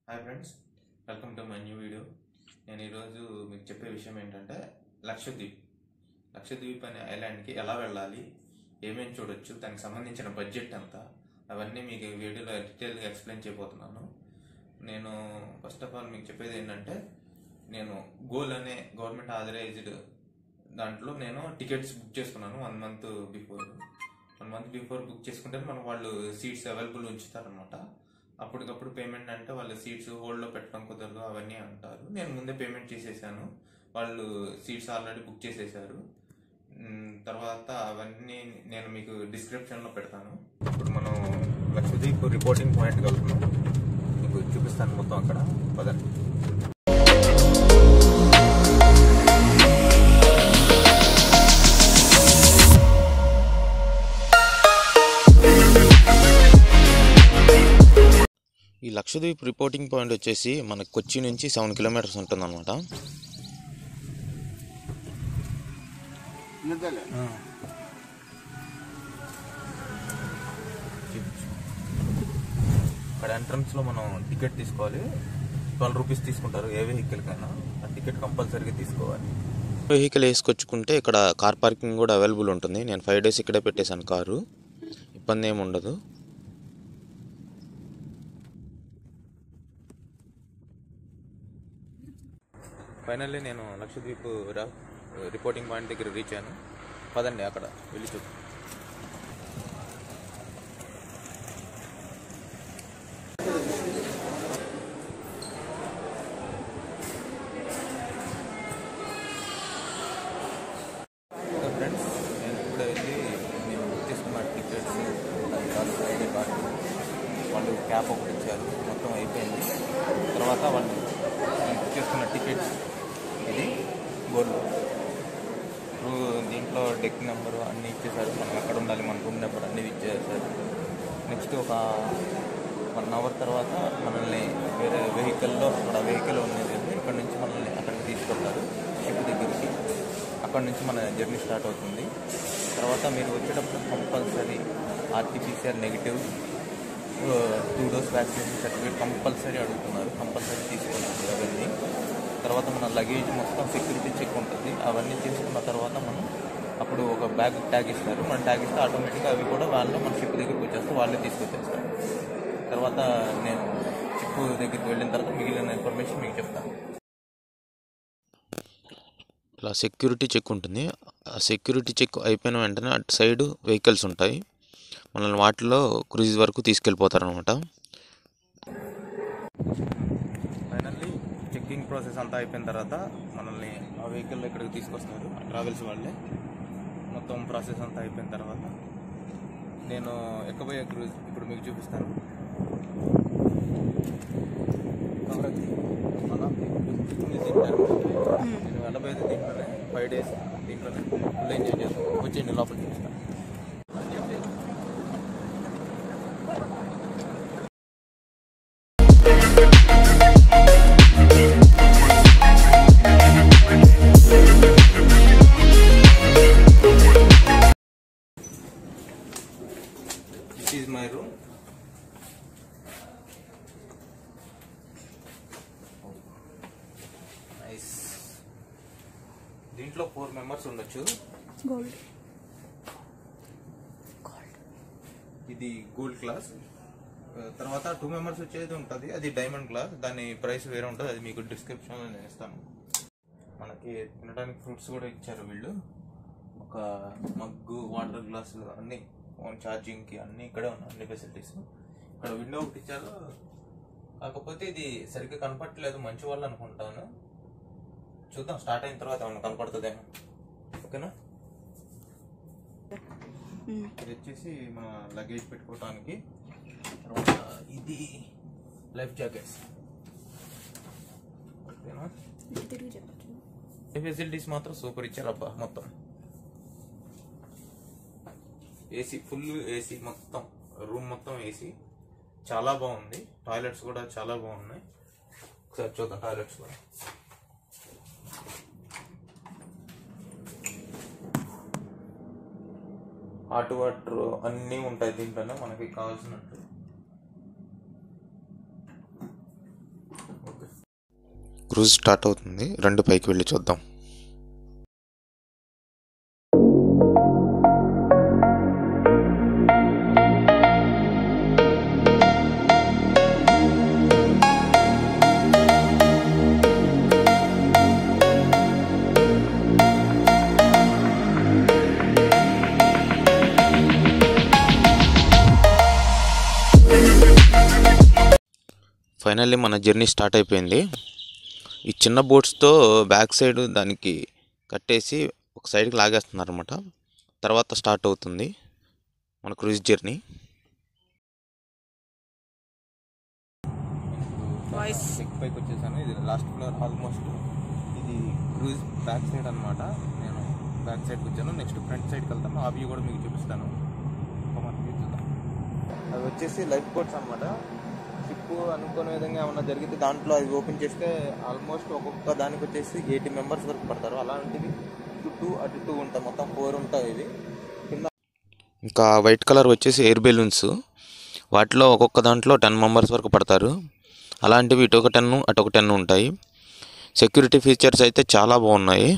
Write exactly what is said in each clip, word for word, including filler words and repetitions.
Hi friends, welcome to my new video. నేను ఈరోజు మీకు చెప్పే విషయం ఏంటంటే లక్షద్వీప్ లక్షద్వీప్ అనే ఐలాండ్కి ఎలా వెళ్ళాలి, ఏమేమి చూడొచ్చు, దానికి సంబంధించిన బడ్జెట్ ఎంత, అవన్నీ మీకు వీడియోలో డీటెయిల్గా ఎక్స్ప్లెయిన్ చేయబోతున్నాను. నేను ఫస్ట్ ఆఫ్ ఆల్ మీకు చెప్పేది ఏంటంటే, నేను గోల్ అనే గవర్నమెంట్ ఆథరైజ్డ్ దాంట్లో నేను టికెట్స్ బుక్ చేసుకున్నాను. One month before one month before book చేసుకుంటే మనకు వాళ్ళు సీట్స్ అవైలబుల్ ఉంచుతారనమాట. అప్పటికప్పుడు పేమెంట్ అంటే వాళ్ళు సీట్స్ హోల్డ్లో పెట్టడం కుదరదు అవన్నీ అంటారు. నేను ముందే పేమెంట్ చేసేసాను, వాళ్ళు సీట్స్ ఆల్రెడీ బుక్ చేసేసారు. తర్వాత అవన్నీ నేను మీకు డిస్క్రిప్షన్లో పెడతాను. ఇప్పుడు మనం లక్షద్వీప్ రిపోర్టింగ్ పాయింట్ వెళ్తున్నాం, మీకు చూపిస్తాను మొత్తం అక్కడ. పదండి. ఈ లక్షద్వీప్ రిపోర్టింగ్ పాయింట్ వచ్చేసి మనకు కొచ్చి నుంచి సెవెన్ కిలోమీటర్స్ ఉంటుంది అనమాట. అక్కడ ఎంట్రన్స్లో మనం టికెట్ తీసుకోవాలి. ట్వెల్వ్ రూపీస్ తీసుకుంటారు ఏ వెహికల్కైనా. ఆ టికెట్ కంపల్సరీగా తీసుకోవాలి. వెహికల్ వేసుకొచ్చుకుంటే ఇక్కడ కార్ పార్కింగ్ కూడా అవైలబుల్ ఉంటుంది. నేను ఫైవ్ డేస్ ఇక్కడే పెట్టేశాను కారు, ఇబ్బంది ఏమి ఉండదు. ఫైనల్లీ నేను లక్షద్వీప్ రిపోర్టింగ్ పాయింట్ దగ్గర రీచ్ అయ్యాను. పదండి అక్కడ వెళ్ళి చూద్దాం. ఫ్రెండ్స్, నేను ఇప్పుడు వెళ్ళి నేను బుక్ చేసుకున్న టికెట్స్, ఐడి కార్డు, వాళ్ళు క్యాప్ ఒకటి ఇచ్చారు, మొత్తం అయిపోయింది. తర్వాత వాళ్ళు బుక్ చేసుకున్న టికెట్స్, ఇది గోల్డ్ దీంట్లో డెక్ నెంబరు అన్నీ ఇచ్చేసారు. మనం ఎక్కడ ఉండాలి, మన రూమ్ నెంబర్ అన్నీ ఇచ్చేసారు. నెక్స్ట్ ఒక వన్ అవర్ తర్వాత మనల్ని వేరే వెహికల్లో, అక్కడ వెహికల్ ఉండేది ఇక్కడ నుంచి మనల్ని అక్కడికి తీసుకెళ్తారు షిప్ దగ్గరికి. అక్కడ నుంచి మన జర్నీ స్టార్ట్ అవుతుంది. తర్వాత మీరు వచ్చేటప్పుడు compulsory RTPCR negative, two dose vaccination certificate compulsory అడుగుతున్నారు, కంపల్సరీ తీసుకోవాలి అవన్నీ. తర్వాత మన లగేజ్ మొత్తం సెక్యూరిటీ చెక్ ఉంటుంది. అవన్నీ తీసుకున్న తర్వాత మనం అప్పుడు ఒక బ్యాగ్ ట్యాగ్ ఇస్తారు. మనం ట్యాగ్ ఇస్తే ఆటోమేటిక్గా అవి కూడా వాళ్ళు మన షిప్ దగ్గరికి వచ్చేస్తే వాళ్ళే తీసుకొచ్చేస్తారు. తర్వాత నేను షిప్ దగ్గరికి వెళ్ళిన తర్వాత మిగిలిన ఇన్ఫర్మేషన్ మీకు చెప్తాను. ఇలా సెక్యూరిటీ చెక్ ఉంటుంది. ఆ సెక్యూరిటీ చెక్ అయిపోయిన వెంటనే అటు సైడ్ వెహికల్స్ ఉంటాయి, మనల్ని వాటిలో క్రూజ్ వరకు తీసుకెళ్ళిపోతారనమాట. ఫైనల్లీ చెక్కింగ్ ప్రాసెస్ అంతా అయిపోయిన తర్వాత మనల్ని ఆ వెహికల్లో ఇక్కడికి తీసుకొస్తారు, ట్రావెల్స్ వాళ్ళే. మొత్తం ప్రాసెస్ అంతా అయిపోయిన తర్వాత నేను ఎక్కబోయే క్రూజ్ ఇప్పుడు మీకు చూపిస్తాను. నేను వెళ్ళబోయేది దీంట్లోనే, ఫైవ్ డేస్ దీంట్లోనే ఫుల్ ఎంజాయ్ చేస్తాను. వచ్చేయండి లోపల చూపిస్తాను. This is my room. Nice. దీంట్లో ఫోర్ మెంబర్స్ ఉండొచ్చు. గోల్డ్ ఇది గోల్డ్ క్లాస్. తర్వాత టూ మెంబర్స్ వచ్చేది ఉంటుంది, అది డైమండ్ క్లాస్. దాని ప్రైస్ వేరే ఉంటుంది, అది మీకు డిస్క్రిప్షన్లో నేను ఇస్తాను. మనకి తినడానికి ఫ్రూట్స్ కూడా ఇచ్చారు వీళ్ళు. ఒక మగ్గు, వాటర్ గ్లాసులు అన్నీ, ఫోన్ ఛార్జింగ్కి అన్నీ ఇక్కడే ఉన్నాయి, అన్ని ఫెసిలిటీస్. ఇక్కడ విండో ఒకటి ఇచ్చారు, కాకపోతే ఇది సరిగ్గా కనపడట్లేదు, మంచి వాళ్ళు అనుకుంటాను. చూద్దాం స్టార్ట్ అయిన తర్వాత ఏమన్నా కనపడుతుందేమో. ఓకేనా? ఇది వచ్చేసి మన లగేజ్ పెట్టుకోవటానికి. తర్వాత ఇది లైఫ్ జాకెట్స్. ఓకేనా? ఈ ఫెసిలిటీస్ మాత్రం సూపర్ ఇచ్చారు అబ్బా. మొత్తం ఏసీ, ఫుల్ ఏసీ, మొత్తం రూమ్ మొత్తం ఏసీ, చాలా బాగుంది. టాయిలెట్స్ కూడా చాలా బాగున్నాయి. ఒకసారి చూద్దాం టాయిలెట్స్ కూడా. హాట్ వాటర్ అన్నీ ఉంటాయి దీంట్లోనే మనకి కావాల్సినట్టు. క్రూజ్ స్టార్ట్ అవుతుంది. రెండు పైకి వెళ్ళి చూద్దాం. ఫైనల్లీ మన జర్నీ స్టార్ట్ అయిపోయింది. ఈ చిన్న బోట్స్తో బ్యాక్ సైడ్ దానికి కట్టేసి ఒక సైడ్కి లాగేస్తున్నారు అనమాట. తర్వాత స్టార్ట్ అవుతుంది మన క్రూజ్ జర్నీ. పైకి వచ్చేసాను. ఇది లాస్ట్ ఫ్లోర్ ఆల్మోస్ట్. ఇది క్రూజ్ బ్యాక్ సైడ్ అనమాట. నేను బ్యాక్ సైడ్కి వచ్చాను. నెక్స్ట్ ఫ్రంట్ సైడ్కి వెళ్తాను. ఆ వ్యూ కూడా మీకు చూపిస్తాను. అవి వచ్చేసి లైఫ్ బోట్స్ అనమాట. షిప్ అనుకునే విధంగా ఏమన్నా జరిగితే దాంట్లో అది ఓపెన్ చేస్తే ఆల్మోస్ట్ ఒక్కొక్క దానికి వచ్చేసి ఎయిటీ మెంబర్స్ వరకు పడతారు. అలాంటివి చుట్టూ అటు టూ ఉంటాయి, మొత్తం ఫోర్ ఉంటాయి ఇవి కింద. ఇంకా వైట్ కలర్ వచ్చేసి ఎయిర్ బెలూన్స్. వాటిలో ఒక్కొక్క దాంట్లో టెన్ మెంబర్స్ వరకు పడతారు. అలాంటివి ఇటు ఒక టెన్ అటు ఒక టెన్ ఉంటాయి. సెక్యూరిటీ ఫీచర్స్ అయితే చాలా బాగున్నాయి.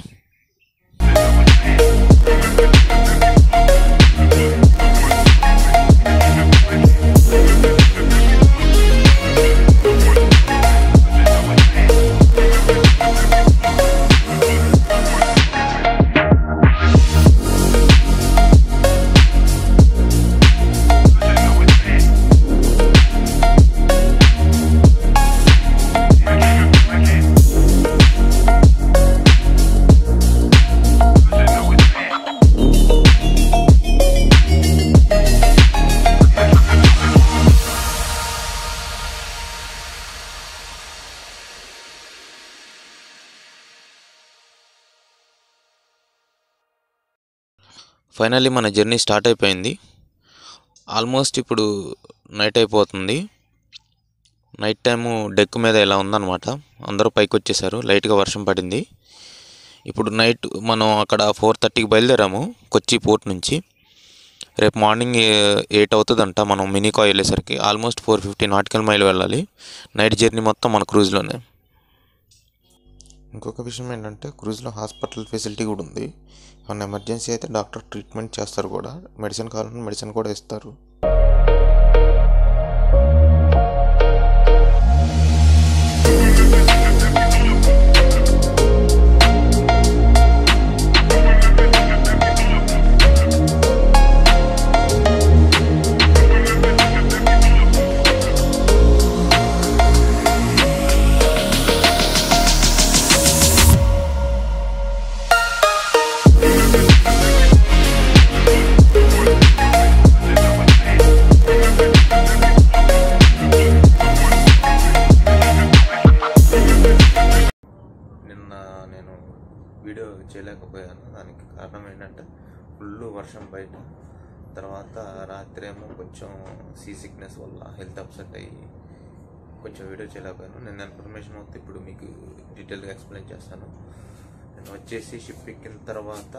ఫైనల్లీ మన జర్నీ స్టార్ట్ అయిపోయింది. ఆల్మోస్ట్ ఇప్పుడు నైట్ అయిపోతుంది. నైట్ టైము డెక్ మీద ఇలా ఉందన్నమాట. అందరూ పైకి వచ్చేసారు. లైట్గా వర్షం పడింది. ఇప్పుడు నైట్ మనం అక్కడ ఫోర్ థర్టీకి బయలుదేరాము కొచ్చి పోర్ట్ నుంచి. రేపు మార్నింగ్ ఎయిట్ అవుతుందంట మనం మినీకాయ్ వెళ్ళేసరికి. Almost four fifty nautical mile వెళ్ళాలి. నైట్ జర్నీ మొత్తం మన క్రూజ్లోనే. ఇంకొక విషయం ఏంటంటే క్రూజ్లో హాస్పిటల్ ఫెసిలిటీ కూడా ఉంది. ఏమన్నా ఎమర్జెన్సీ అయితే డాక్టర్ ట్రీట్మెంట్ చేస్తారు కూడా. మెడిసిన్ కావాలంటే మెడిసిన్ కూడా ఇస్తారు. వీడియో చేయలేకపోయాను. దానికి కారణం ఏంటంటే ఫుల్ వర్షం బయట. తర్వాత రాత్రి ఏమో కొంచెం సీ సిక్నెస్ వల్ల హెల్త్ అప్సెట్ అయ్యి కొంచెం వీడియో చేయలేకపోయాను. నేను ఇన్ఫర్మేషన్ మొత్తం ఇప్పుడు మీకు డీటెయిల్గా ఎక్స్ప్లెయిన్ చేస్తాను. నేను వచ్చేసి షిప్ ఎక్కిన తర్వాత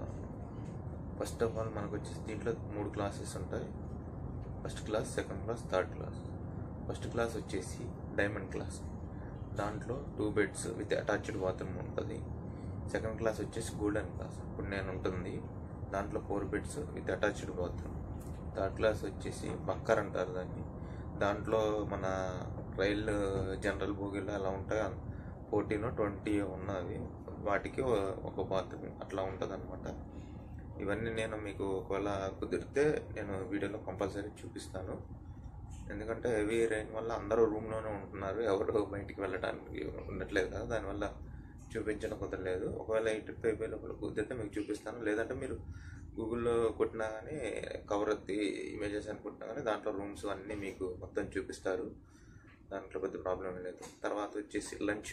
ఫస్ట్ ఆఫ్ ఆల్ మనకు వచ్చేసి దీంట్లో మూడు క్లాసెస్ ఉంటాయి. First class, second class, third class. First class వచ్చేసి డైమండ్ క్లాస్. దాంట్లో two beds with attached bathroom ఉంటుంది. సెకండ్ క్లాస్ వచ్చేసి గోల్డెన్ క్లాస్. ఇప్పుడు నేను ఉంటుంది దాంట్లో four beds with attached bathroom. Third class వచ్చేసి బక్కర్ అంటారు దాన్ని. దాంట్లో మన రైల్ జనరల్ బోగీలు అలా ఉంటాయి, ఫోర్టీన్ ట్వంటీ ఉన్నవి. వాటికి ఒక బాత్రూమ్ అట్లా ఉంటుంది అనమాట. ఇవన్నీ నేను మీకు ఒకవేళ కుదిరితే నేను వీడియోలో కంపల్సరీ చూపిస్తాను. ఎందుకంటే హెవీ రెయిన్ వల్ల అందరూ రూమ్లోనే ఉంటున్నారు, ఎవరు బయటికి వెళ్ళడానికి ఉండట్లేదు కదా. దానివల్ల చూపించడం కుదరలేదు. ఒకవేళ ఈ ట్రిప్ అయిపోయే లోపల కుదిరితే మీకు చూపిస్తాను. లేదంటే మీరు గూగుల్లో కొట్టినా కానీ కవరత్తి ఇమేజెస్ అని కొట్టినా కానీ దాంట్లో రూమ్స్ అన్నీ మీకు మొత్తం చూపిస్తారు. దాంట్లో పెద్ద ప్రాబ్లం లేదు. తర్వాత వచ్చేసి లంచ్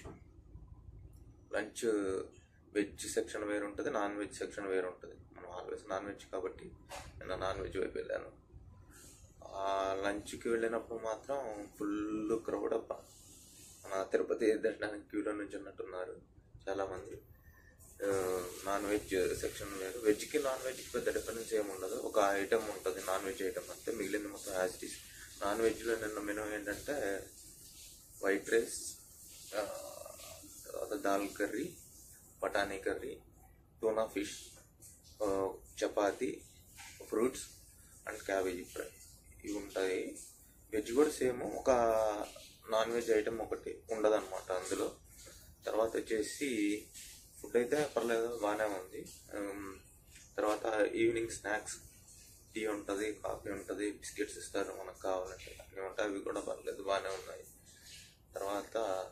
లంచ్ వెజ్ సెక్షన్ వేరు ఉంటుంది, నాన్ వెజ్ సెక్షన్ వేరు ఉంటుంది. మనం ఆల్వేస్ నాన్ వెజ్ కాబట్టి నేను నాన్ వెజ్ వైపు వెళ్ళాను. లంచ్కి వెళ్ళినప్పుడు మాత్రం ఫుల్ క్రౌడ్ అప్ప. మన తిరుపతి దర్శనానికి క్యూలో నుంచి ఉన్నట్టున్నారు చాలామంది. నాన్ వెజ్ సెక్షన్ వేరు. వెజ్కి నాన్ వెజ్కి పెద్ద డిఫరెన్స్ ఏమి ఉండదు. ఒక ఐటమ్ ఉంటుంది నాన్ వెజ్ ఐటమ్ అంతే, మిగిలింది మొత్తం యాజ్ ఇట్ ఈస్. నాన్ వెజ్లో నిన్న మెనూ ఏంటంటే వైట్ రైస్, తర్వాత దాల్ కర్రీ, బఠానీ కర్రీ, టూనా ఫిష్, చపాతి, ఫ్రూట్స్ అండ్ క్యాబేజీ ఫ్రై ఇవి ఉంటాయి. వెజ్ కూడా సేమ్, ఒక నాన్ వెజ్ ఐటమ్ ఒకటి ఉండదన్నమాట అందులో. తర్వాత వచ్చేసి ఫుడ్ అయితే పర్లేదు, బాగానే ఉంది. తర్వాత ఈవినింగ్ స్నాక్స్ టీ ఉంటుంది, కాఫీ ఉంటుంది, బిస్కెట్స్ ఇస్తారు మనకు కావాలంటే, అన్నీ ఉంటాయి. అవి కూడా పర్లేదు, బాగానే ఉన్నాయి. తర్వాత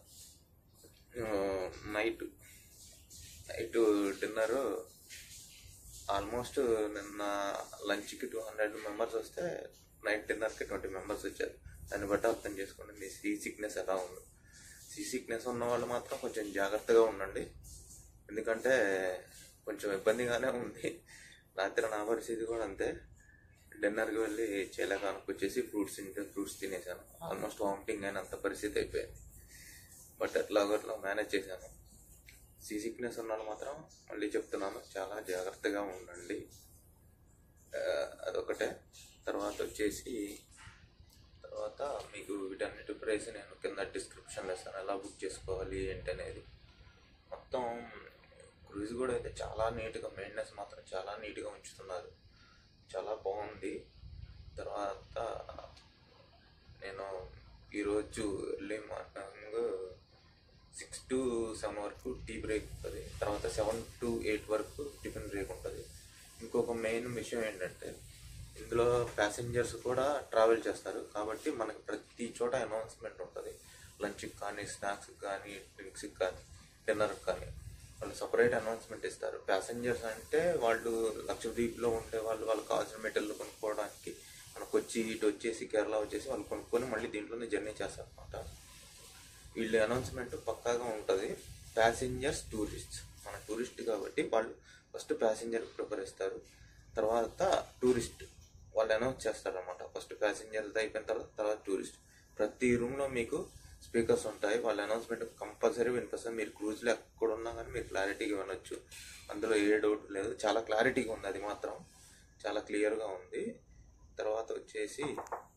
నైట్ నైట్ డిన్నరు ఆల్మోస్ట్ నిన్న లంచ్కి టూ హండ్రెడ్ మెంబర్స్ వస్తే నైట్ డిన్నర్కి ట్వంటీ మెంబర్స్ వచ్చారు. దాన్ని బట్టి అర్థం చేసుకోండి మీ సీ సిక్నెస్ ఎలా ఉంది. సీ సిక్నెస్ ఉన్న వాళ్ళు మాత్రం కొంచెం జాగ్రత్తగా ఉండండి, ఎందుకంటే కొంచెం ఇబ్బందిగానే ఉంది. రాత్రి నా పరిస్థితి కూడా అంతే. డిన్నర్కి వెళ్ళి చేయలేక అనుకొచ్చేసి ఫ్రూట్స్ తింటే ఫ్రూట్స్ తినేసాను. ఆల్మోస్ట్ వామిటింగ్ అయినంత పరిస్థితి అయిపోయింది. బట్ ఎట్లాగో అట్లా మేనేజ్ చేశాను. సీ సిక్నెస్ ఉన్న వాళ్ళు మాత్రం మళ్ళీ చెప్తున్నాను, చాలా జాగ్రత్తగా ఉండండి. అదొకటే. తర్వాత వచ్చేసి తర్వాత మీకు వీటన్నిటి ప్రైస్ నేను కింద డిస్క్రిప్షన్లో ఇస్తాను, ఎలా బుక్ చేసుకోవాలి ఏంటి అనేది. మొత్తం క్రూజ్ కూడా అయితే చాలా నీట్గా, మెయింటెనెన్స్ మాత్రం చాలా నీట్గా ఉంచుతున్నారు, చాలా బాగుంది. తర్వాత నేను ఈరోజు early morning six to seven వరకు టీ బ్రేక్ ఉంటుంది, తర్వాత సెవెన్ టు ఎయిట్ వరకు టిఫిన్ బ్రేక్ ఉంటుంది. ఇంకొక మెయిన్ విషయం ఏంటంటే ఇందులో ప్యాసింజర్స్ కూడా ట్రావెల్ చేస్తారు కాబట్టి మనకి ప్రతి చోట అనౌన్స్మెంట్ ఉంటుంది. లంచ్కి కానీ, స్నాక్స్కి కానీ, డ్రింక్స్కి కానీ, డిన్నర్కి కానీ వాళ్ళు సపరేట్ అనౌన్స్మెంట్ ఇస్తారు. ప్యాసింజర్స్ అంటే వాళ్ళు లక్షద్వీప్లో ఉండే వాళ్ళు, వాళ్ళకి కావాల్సిన మెటీరియల్ కొనుక్కోవడానికి మనకు వచ్చి ఇటు వచ్చేసి కేరళ వచ్చేసి వాళ్ళు కొనుక్కొని మళ్ళీ దీంట్లోనే జర్నీ చేస్తారు అనమాట. వీళ్ళ అనౌన్స్మెంట్ పక్కాగా ఉంటుంది. ప్యాసింజర్స్, టూరిస్ట్స్, మన టూరిస్ట్ కాబట్టి వాళ్ళు ఫస్ట్ ప్యాసింజర్కి ప్రిఫర్ ఇస్తారు, తర్వాత టూరిస్ట్ వాళ్ళు అనౌన్స్ చేస్తారు అనమాట. ఫస్ట్ ప్యాసింజర్స్ అయిపోయిన తర్వాత తర్వాత టూరిస్ట్. ప్రతి రూమ్లో మీకు స్పీకర్స్ ఉంటాయి, వాళ్ళ అనౌన్స్మెంట్ కంపల్సరీ వినిపిస్తుంది. మీరు క్రూజ్లో ఎక్కడ ఉన్నా కానీ మీరు క్లారిటీగా వినొచ్చు, అందులో ఏ డౌట్ లేదు. చాలా క్లారిటీగా ఉంది, అది మాత్రం చాలా క్లియర్గా ఉంది. తర్వాత వచ్చేసి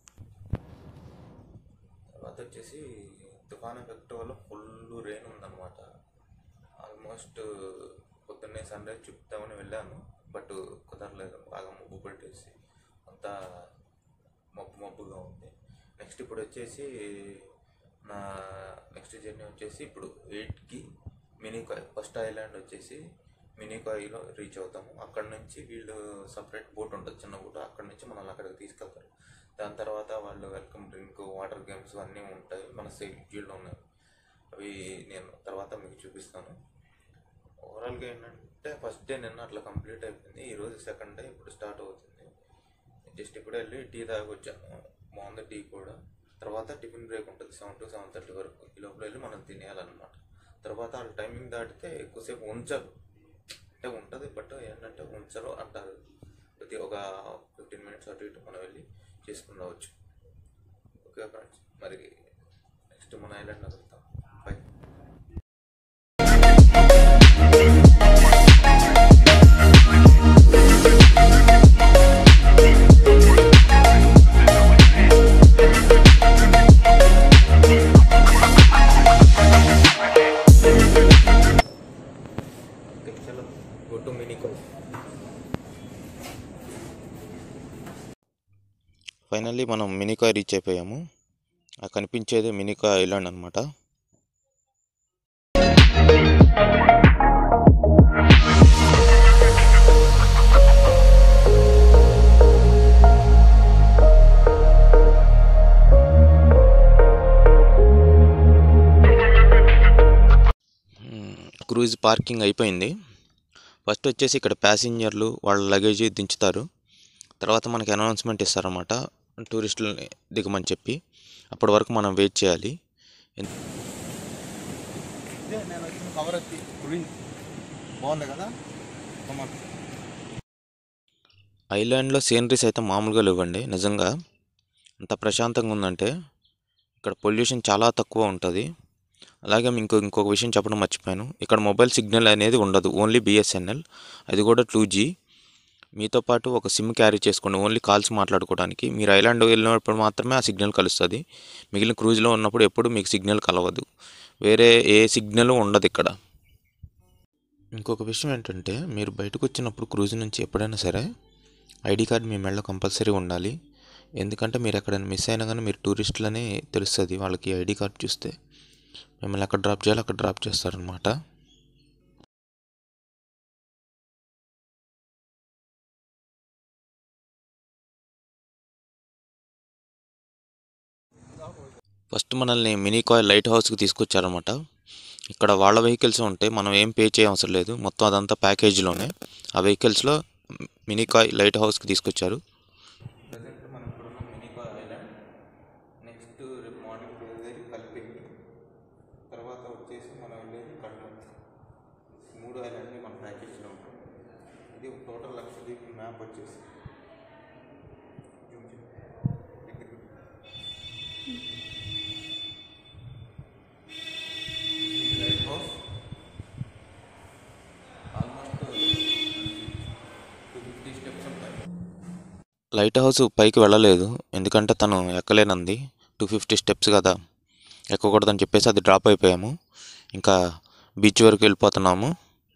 తర్వాత వచ్చేసి తుఫాన్ ఎఫెక్ట్ వల్ల ఫుల్ రెయిన్ ఉందన్నమాట. ఆల్మోస్ట్ పొద్దున్నే సన్ రైజ్ చూపుతామని వెళ్ళాను, బట్ కుదరలేదు, బాగా మబ్బు పెట్టేసి అంతా మబ్బు మబ్బుగా ఉంది. నెక్స్ట్ ఇప్పుడు వచ్చేసి నా నెక్స్ట్ జర్నీ వచ్చేసి ఇప్పుడు ఎయిట్కి మినీకాయ్, ఫస్ట్ ఐలాండ్ వచ్చేసి మినీకాయ్లో రీచ్ అవుతాము. అక్కడ నుంచి వీళ్ళు సపరేట్ బోట్ ఉంటుంది, చిన్న బోట్, అక్కడ నుంచి మనల్ని అక్కడికి తీసుకెళ్తారు. దాని తర్వాత వాళ్ళు వెల్కమ్ డ్రింక్, వాటర్ గేమ్స్ అన్నీ ఉంటాయి, మన షెడ్యూల్లో ఉన్నాయి. అవి నేను తర్వాత మీకు చూపిస్తాను. ఓవరాల్గా ఏంటంటే ఫస్ట్ డే నిన్న అట్లా కంప్లీట్ అయిపోయింది, ఈరోజు సెకండ్ డే ఇప్పుడు స్టార్ట్ అవుతుంది. జస్ట్ ఇప్పుడు వెళ్ళి టీ తాగి వచ్చాను, బాగుంది టీ కూడా. తర్వాత టిఫిన్ బ్రేక్ ఉంటుంది సెవెన్ టు సెవెన్ థర్టీ వరకు, ఈ లోపల వెళ్ళి మనం తినేయాలన్నమాట. తర్వాత వాళ్ళ టైమింగ్ దాటితే ఎక్కువసేపు ఉంచరు, అంటే ఉంటుంది బట్ ఏంటంటే ఉంచరు అంటారు. ప్రతి ఒక ఫిఫ్టీన్ మినిట్స్ అటు ఇటు మనం వెళ్ళి చేసుకుని రావచ్చు. ఓకే ఫ్రెండ్స్, మరి నెక్స్ట్ మన ఐలాండ్ వెళ్తాం. Bye. Go to Minicoy. Finally మనం మినీకాయ్ రీచ్ అయిపోయాము. ఆ కనిపించేదే మినీకాయ్ ఐలాండ్ అనమాట. క్రూజ్ పార్కింగ్ అయిపోయింది. ఫస్ట్ వచ్చేసి ఇక్కడ ప్యాసింజర్లు వాళ్ళ లగేజ్ దించుతారు, తర్వాత మనకి అనౌన్స్మెంట్ ఇస్తారన్నమాట టూరిస్టులని దిగమని చెప్పి. అప్పటి వరకు మనం వెయిట్ చేయాలి. ఐలాండ్లో సీనరీస్ అయితే మామూలుగా లేవండి, నిజంగా అంత ప్రశాంతంగా ఉందంటే. ఇక్కడ పొల్యూషన్ చాలా తక్కువ ఉంటుంది. అలాగే ఇంకో ఇంకొక విషయం చెప్పడం మర్చిపోయాను, ఇక్కడ మొబైల్ సిగ్నల్ అనేది ఉండదు, ఓన్లీ బిఎస్ఎన్ఎల్, అది కూడా టూ జీ. మీతో పాటు ఒక సిమ్ క్యారీ చేసుకోండి, ఓన్లీ కాల్స్ మాట్లాడుకోవడానికి. మీరు ఐలాండ్ వెళ్ళినప్పుడు మాత్రమే ఆ సిగ్నల్ కలుస్తుంది, మిగిలిన క్రూజ్లో ఉన్నప్పుడు ఎప్పుడు మీకు సిగ్నల్ కలవదు. వేరే ఏ సిగ్నల్ ఉండదు ఇక్కడ. ఇంకొక విషయం ఏంటంటే, మీరు బయటకు వచ్చినప్పుడు క్రూజ్ నుంచి ఎప్పుడైనా సరే ఐడి కార్డ్ మీ మెడలో కంపల్సరీ ఉండాలి. ఎందుకంటే మీరు ఎక్కడైనా మిస్ అయినా కానీ మీరు టూరిస్టులని తెలుస్తుంది వాళ్ళకి. ఐడి కార్డ్ చూస్తే మిమ్మల్ని ఎక్కడ డ్రాప్ చేయాలో అక్కడ డ్రాప్ చేస్తారనమాట. ఫస్ట్ మనల్ని మినీకాయ్ లైట్ హౌస్కి తీసుకొచ్చారనమాట. ఇక్కడ వాళ్ళ వెహికల్స్ ఉంటాయి, మనం ఏం పే చేయ అవసరం లేదు, మొత్తం అదంతా ప్యాకేజీలోనే. ఆ వెహికల్స్లో మినీకాయ్ లైట్ హౌస్కి తీసుకొచ్చారు. ప్రజెంట్ మనం ఇప్పుడున్న మినీకాయ్ ఐలాండ్. నెక్స్ట్ రేపు మార్నింగ్ వెళ్ళేది కలిపేది, తర్వాత వచ్చేసి మనం వెళ్ళేది కడ్మత్. మూడు ఐలాండ్ని మన ప్యాకేజీలో ఉంటాయి. ఇది టోటల్ లక్షద్వీప్ మ్యాప్ వచ్చేసి లైట్ హౌస్ పైకి వెళ్ళలేదు, ఎందుకంటే తను ఎక్కలేనంది. టూ ఫిఫ్టీ స్టెప్స్ కదా, ఎక్కకూడదని చెప్పేసి అది డ్రాప్ అయిపోయాము. ఇంకా బీచ్ వరకు వెళ్ళిపోతున్నాము.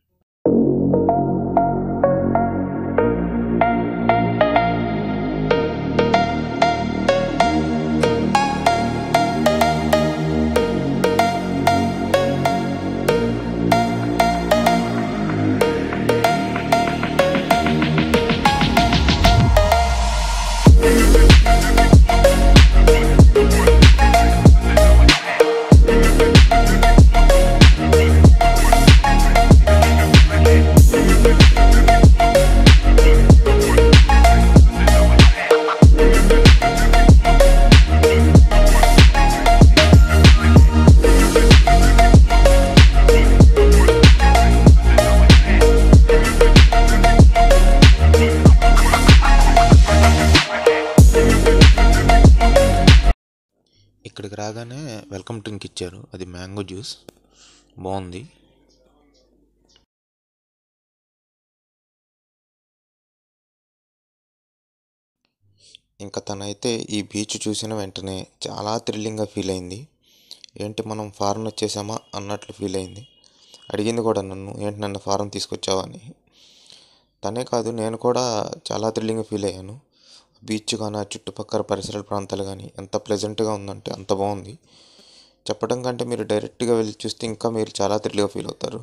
ఇక్కడికి రాగానే వెల్కమ్ డ్రింక్ ఇచ్చారు, అది మ్యాంగో జ్యూస్, బాగుంది. ఇంకా తనైతే ఈ బీచ్ చూసిన వెంటనే చాలా థ్రిల్లింగ్గా ఫీల్ అయింది. ఏంటి మనం ఫారెన్ వచ్చేసామా అన్నట్లు ఫీల్ అయింది. అడిగింది కూడా నన్ను, ఏంటి నన్ను ఫారెన్ తీసుకొచ్చావా అని. తనే కాదు, నేను కూడా చాలా థ్రిల్లింగ్గా ఫీల్ అయ్యాను. బీచ్ కానీ ఆ చుట్టుపక్కల పరిసర ప్రాంతాలు కానీ ఎంత ప్లెజెంట్గా ఉందంటే అంత బాగుంది. చెప్పడం కంటే మీరు డైరెక్ట్గా వెళ్ళి చూస్తే ఇంకా మీరు చాలా థ్రిల్గా ఫీల్ అవుతారు.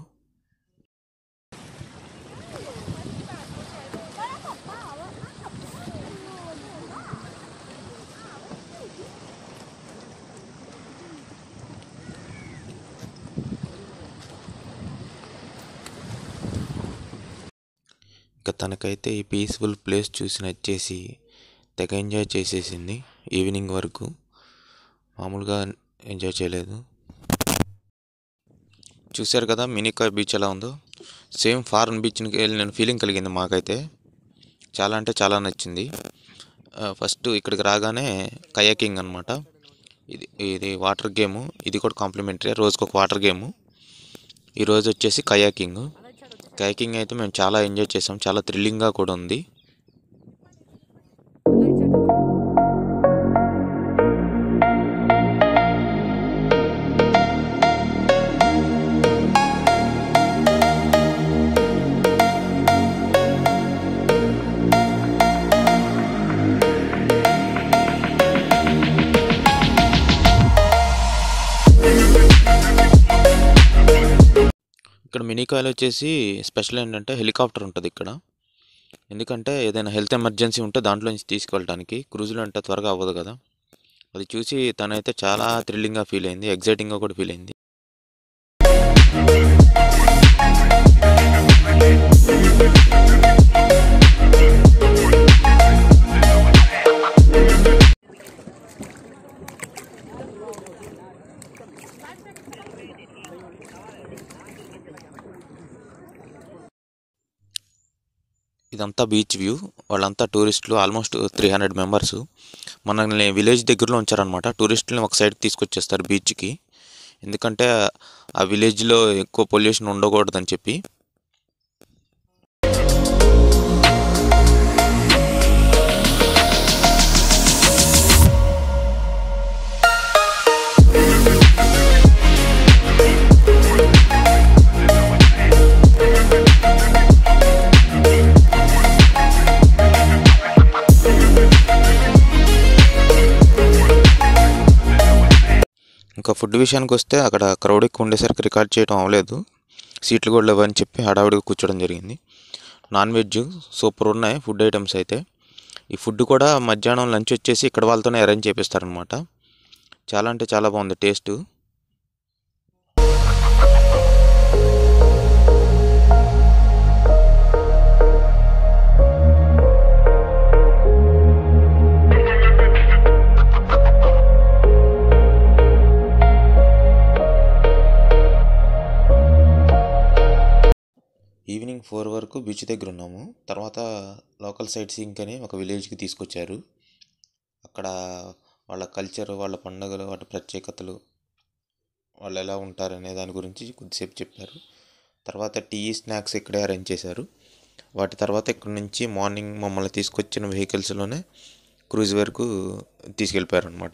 ఇంకా తనకైతే ఈ పీస్ఫుల్ ప్లేస్ చూసి నచ్చేసి తెగ ఎంజాయ్ చేసేసింది. ఈవినింగ్ వరకు మామూలుగా ఎంజాయ్ చేయలేదు. చూశారు కదా మినీకాయ్ బీచ్ ఎలా ఉందో, సేమ్ ఫారెన్ బీచ్కి వెళ్ళి నేను ఫీలింగ్ కలిగింది. మాకైతే చాలా అంటే చాలా నచ్చింది. ఫస్ట్ ఇక్కడికి రాగానే కయాకింగ్ అనమాట, ఇది ఇది వాటర్ గేము, ఇది కూడా కాంప్లిమెంటరీ, రోజుకు ఒక వాటర్ గేము. ఈరోజు వచ్చేసి కయాకింగ్. కయాకింగ్ అయితే మేము చాలా ఎంజాయ్ చేసాం, చాలా థ్రిల్లింగ్గా కూడా ఉంది. ఇక్కడ మినీకాయలో వచ్చేసి స్పెషల్ ఏంటంటే హెలికాప్టర్ ఉంటుంది ఇక్కడ. ఎందుకంటే ఏదైనా హెల్త్ ఎమర్జెన్సీ ఉంటే దాంట్లో నుంచి తీసుకెళ్ళడానికి, క్రూజ్లో అంటే త్వరగా అవ్వదు కదా. అది చూసి తనైతే చాలా థ్రిల్లింగ్గా ఫీల్ అయింది, ఎగ్జైటింగ్గా కూడా ఫీల్ అయింది. ఇదంతా బీచ్ వ్యూ. వాళ్ళంతా టూరిస్టులు, ఆల్మోస్ట్ త్రీ హండ్రెడ్ మెంబర్స్. మనల్ని విలేజ్ దగ్గరలో ఉంచారనమాట. టూరిస్టులని ఒక సైడ్కి తీసుకొచ్చేస్తారు బీచ్కి, ఎందుకంటే ఆ విలేజ్లో ఎక్కువ పొల్యూషన్ ఉండకూడదని చెప్పి. ఇంకా ఫుడ్ విషయానికి వస్తే అక్కడ క్రౌడ్ ఎక్కువ ఉండేసరికి రికార్డ్ చేయడం అవ్వలేదు, సీట్లు కూడా లేవని చెప్పి హడావిడిగా కూర్చోవడం జరిగింది. నాన్ వెజ్ సూపర్ ఉన్నాయి ఫుడ్ ఐటమ్స్ అయితే. ఈ ఫుడ్ కూడా మధ్యాహ్నం లంచ్ వచ్చేసి ఇక్కడ వాళ్ళతోనే అరేంజ్ చేపిస్తారనమాట. చాలా అంటే చాలా బాగుంది టేస్ట్. ఈవినింగ్ ఫోర్ వరకు బీచ్ దగ్గర ఉన్నాము. తర్వాత లోకల్ సైట్ సీయింగ్ అని ఒక విలేజ్కి తీసుకొచ్చారు. అక్కడ వాళ్ళ కల్చర్, వాళ్ళ పండుగలు, వాటి ప్రత్యేకతలు, వాళ్ళు ఎలా ఉంటారు అనే దాని గురించి కొద్దిసేపు చెప్పారు. తర్వాత టీ స్నాక్స్ ఇక్కడే అరేంజ్ చేశారు. వాటి తర్వాత ఇక్కడ నుంచి మార్నింగ్ మమ్మల్ని తీసుకొచ్చిన వెహికల్స్లోనే క్రూజ్ వరకు తీసుకెళ్ళిపోయారు అనమాట.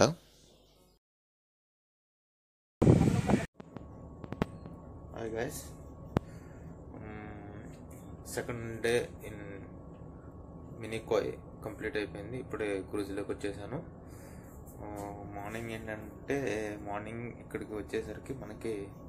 Hi guys, second day in Minicoy complete అయిపోయింది. ఇప్పుడే క్రూజ్లోకి వచ్చేసాను. మార్నింగ్ ఏంటంటే మార్నింగ్ ఇక్కడికి వచ్చేసరికి మనకి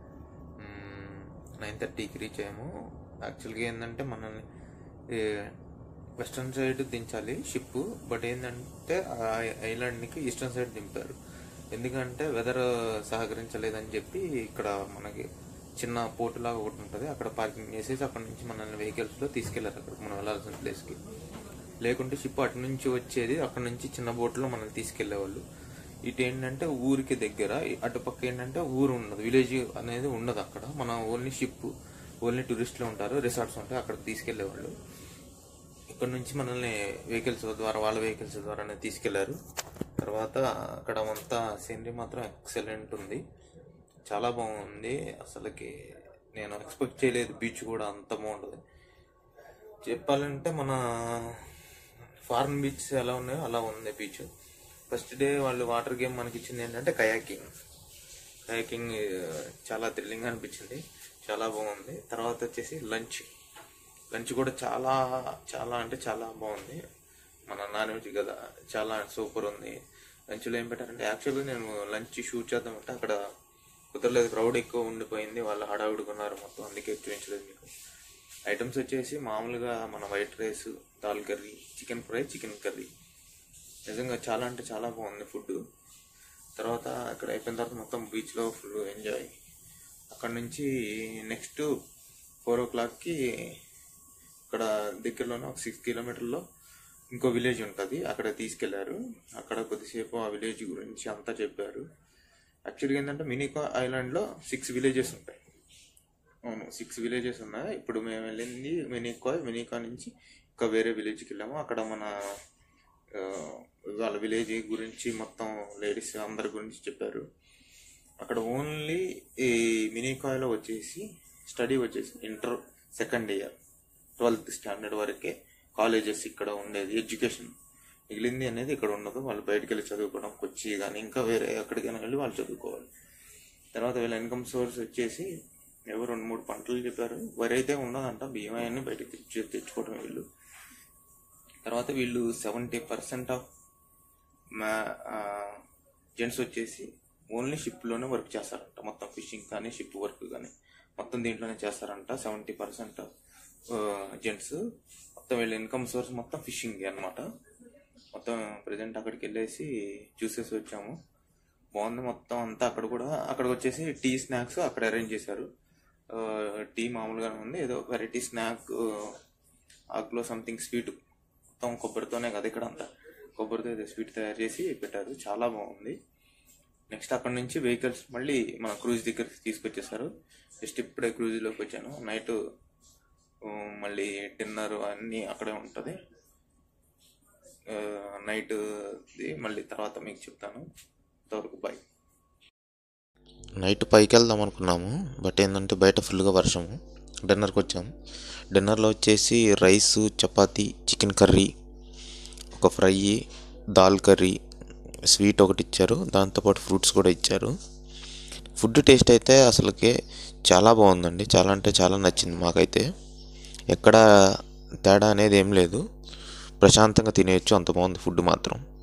నైన్ థర్టీకి రీచ్ అయ్యాము. యాక్చువల్గా ఏంటంటే మనల్ని వెస్ట్రన్ సైడ్ దించాలి షిప్, బట్ ఏంటంటే ఆ ఐలాండ్కి ఈస్టర్న్ సైడ్ దింపారు. ఎందుకంటే వెదర్ సహకరించలేదని చెప్పి ఇక్కడ మనకి చిన్న పోర్టు లాగా ఒకటి ఉంటుంది, అక్కడ పార్కింగ్ చేసేసి అక్కడ నుంచి మనల్ని వెహికల్స్లో తీసుకెళ్లారు అక్కడికి మనం వెళ్ళాల్సిన ప్లేస్కి. లేకుంటే షిప్ అటు నుంచి వచ్చేది, అక్కడ నుంచి చిన్న బోట్లో మనల్ని తీసుకెళ్లేవాళ్ళు. ఇటు ఏంటంటే ఊరికి దగ్గర, అటుపక్క ఏంటంటే ఊరు ఉండదు, విలేజ్ అనేది ఉండదు అక్కడ. మన ఓన్లీ షిప్, ఓన్లీ టూరిస్టులు ఉంటారు, రిసార్ట్స్ ఉంటాయి, అక్కడికి తీసుకెళ్లేవాళ్ళు. ఇక్కడ నుంచి మనల్ని వెహికల్స్ ద్వారా, వాళ్ళ వెహికల్స్ ద్వారానే తీసుకెళ్లారు. తర్వాత అక్కడ అంతా సీనరీ మాత్రం ఎక్సలెంట్ ఉంది, చాలా బాగుంది. అసలుకి నేను ఎక్స్పెక్ట్ చేయలేదు బీచ్ కూడా అంత బాగుంటుంది. చెప్పాలంటే మన ఫారిన్ బీచ్ ఎలా ఉన్నాయో అలా ఉంది బీచ్. ఫస్ట్ డే వాళ్ళు వాటర్ గేమ్ మనకి ఇచ్చింది ఏంటంటే కయాకింగ్. కయాకింగ్ చాలా థ్రిల్లింగ్ అనిపించింది, చాలా బాగుంది. తర్వాత వచ్చేసి లంచ్ లంచ్ కూడా చాలా చాలా అంటే చాలా బాగుంది. మన నాన్ వెజ్ కదా, చాలా సూపర్ ఉంది. లంచ్లో ఏం పెట్టారంటే, యాక్చువల్గా నేను లంచ్ షూట్ చేద్దామంటే అక్కడ కుదరలేదు, క్రౌడ్ ఎక్కువ ఉండిపోయింది, వాళ్ళు హడావుడుకున్నారు మొత్తం, అందుకే చూపించలేదు మీకు. ఐటమ్స్ వచ్చేసి మామూలుగా మన వైట్ రైస్, దాల్ curry, chicken fry, chicken curry. నిజంగా చాలా అంటే చాలా బాగుంది ఫుడ్. తర్వాత అక్కడ అయిపోయిన తర్వాత మొత్తం బీచ్లో ఫుల్ ఎంజాయ్. అక్కడ నుంచి నెక్స్ట్ ఫోర్ ఓ క్లాక్కి ఇక్కడ దగ్గరలోనే ఒక సిక్స్ కిలోమీటర్లో ఇంకో విలేజ్ ఉంటుంది, అక్కడ తీసుకెళ్లారు. అక్కడ కొద్దిసేపు ఆ విలేజ్ గురించి అంతా చెప్పారు. యాక్చువల్గా ఏంటంటే మినికాయ్ ఐలాండ్లో సిక్స్ విలేజెస్ ఉంటాయి. అవును, సిక్స్ విలేజెస్ ఉన్నాయి. ఇప్పుడు మేము వెళ్ళింది మినికాయ్. మినికాయ్ నుంచి ఇంకా వేరే విలేజ్కి వెళ్ళాము. అక్కడ మన వాళ్ళ విలేజ్ గురించి మొత్తం లేడీస్ అందరి గురించి చెప్పారు. అక్కడ ఓన్లీ ఈ మినికాయ్లో వచ్చేసి స్టడీ వచ్చేసి inter second year twelfth standard వరకే కాలేజెస్ ఇక్కడ ఉండేది, ఎడ్యుకేషన్. మిగిలింది అనేది ఇక్కడ ఉండదు, వాళ్ళు బయటకు వెళ్ళి చదువుకోవడం, కొచ్చి కానీ ఇంకా వేరే ఎక్కడికైనా వెళ్ళి వాళ్ళు చదువుకోవాలి. తర్వాత వీళ్ళ ఇన్కమ్ సోర్స్ వచ్చేసి ఏవో రెండు మూడు పంటలు చెప్పారు. వరి అయితే ఉండదంట, బియ్యం అవన్నీ బయటకు తెచ్చి తెచ్చుకోవడం వీళ్ళు. తర్వాత వీళ్ళు సెవెంటీ పర్సెంట్ ఆఫ్ మా జెంట్స్ వచ్చేసి ఓన్లీ షిప్లోనే వర్క్ చేస్తారంట. మొత్తం ఫిషింగ్ కానీ షిప్ వర్క్ కానీ మొత్తం దీంట్లోనే చేస్తారంట. Seventy percent of gents. మొత్తం వీళ్ళ ఇన్కమ్ సోర్స్ మొత్తం ఫిషింగ్ అనమాట. మొత్తం ప్రజెంట్ అక్కడికి వెళ్ళేసి చూసేసి వచ్చాము, బాగుంది మొత్తం అంతా. అక్కడ కూడా అక్కడికి వచ్చేసి టీ స్నాక్స్ అక్కడ అరేంజ్ చేశారు. టీ మామూలుగానే ఉంది, ఏదో వెరైటీ స్నాక్ ఆకులో సంథింగ్ స్వీట్, మొత్తం కొబ్బరితోనే కదా ఇక్కడ అంతా, కొబ్బరితో ఏదో స్వీట్ తయారు చేసి పెట్టారు, చాలా బాగుంది. నెక్స్ట్ అక్కడ నుంచి వెహికల్స్ మళ్ళీ మన క్రూజ్ దగ్గరికి తీసుకొచ్చేసారు. జస్ట్ ఇప్పుడే క్రూజ్లోకి వచ్చాను. నైట్ మళ్ళీ డిన్నర్ అన్నీ అక్కడే ఉంటుంది. నైట్ మళ్ళీ తర్వాత మీకు చెప్తాను. అంతవరకు బాయ్. నైట్ పైకి వెళ్దాం అనుకున్నాము, బట్ ఏంటంటే బయట ఫుల్గా వర్షము. డిన్నర్కి వచ్చాము. డిన్నర్లో వచ్చేసి రైస్, చపాతీ, చికెన్ కర్రీ, ఒక ఫ్రై, దాల్ కర్రీ, స్వీట్ ఒకటి ఇచ్చారు, దాంతోపాటు ఫ్రూట్స్ కూడా ఇచ్చారు. ఫుడ్ టేస్ట్ అయితే అసలుకే చాలా బాగుందండి, చాలా అంటే చాలా నచ్చింది మాకైతే. ఎక్కడ తేడా అనేది ఏం లేదు, ప్రశాంతంగా తినేయచ్చు, అంత బాగుంది ఫుడ్ మాత్రం.